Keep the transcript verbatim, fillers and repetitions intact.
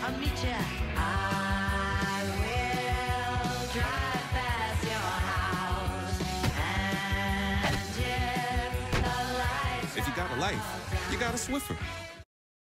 I'll meet ya. I will drive past your house. And if the lights If you got a life, you got a Swiffer.